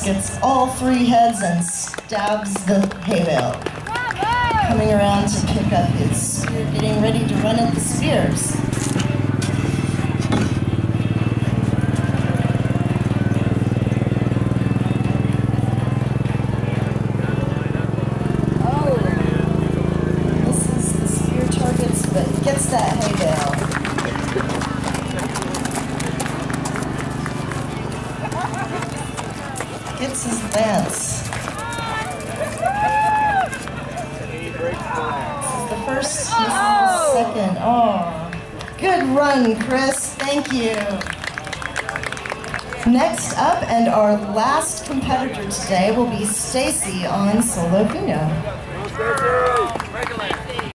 gets all three heads and stabs the hay bale. Coming around to pick up his spear, getting ready to run at the spears. This is the spear targets, but gets that hay bale. Gets his lance. This is the first, this is the second. Oh, good run, Chris. Thank you. Next up, and our last competitor today, will be Stacy on solo fino.